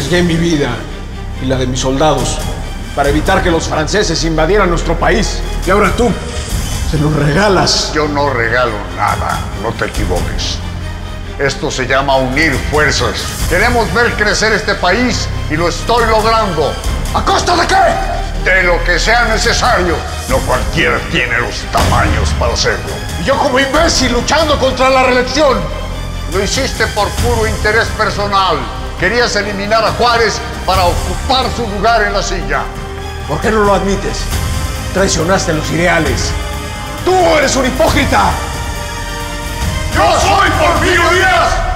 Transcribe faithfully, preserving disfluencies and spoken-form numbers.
arriesgué mi vida y la de mis soldados para evitar que los franceses invadieran nuestro país. Y ahora tú se los regalas. Yo no regalo nada, no te equivoques. Esto se llama unir fuerzas. Queremos ver crecer este país y lo estoy logrando. ¿A costa de qué? De lo que sea necesario. No cualquiera tiene los tamaños para hacerlo. Y yo como imbécil luchando contra la reelección. Lo hiciste por puro interés personal. Querías eliminar a Juárez para ocupar su lugar en la silla. ¿Por qué no lo admites? Traicionaste los ideales. ¡Tú eres un hipócrita! ¡Yo soy Porfirio Díaz!